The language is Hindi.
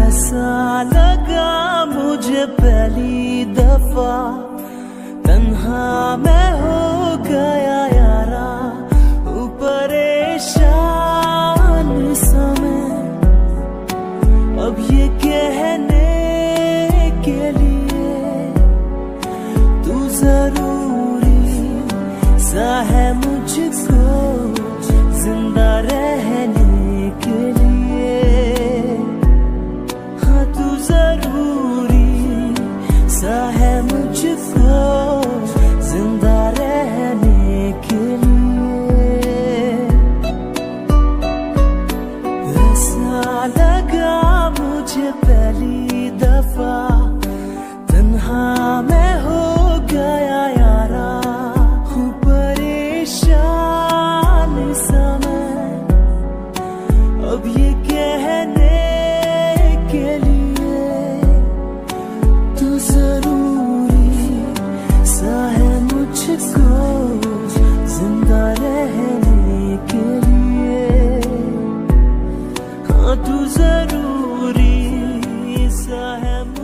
ऐसा लगा मुझे पहली दफा, तन्हा मैं हो गया यारा, परेशान समय अब ये कहने के लिए तू जरूरी सा है मुझको जिंदा रहने के लिए। हाँ तू जरूरी सा है मुझको जिंदा रहने के लिए। ऐसा लगा मुझे पहली दफा, तन्हा मैं हो गया यारा, हूँ परेशान समय अब ये कहने के लिए तू जरूरी सा है मुझको जिंदा रहने के लिए। हाँ तू जरूरी सा है।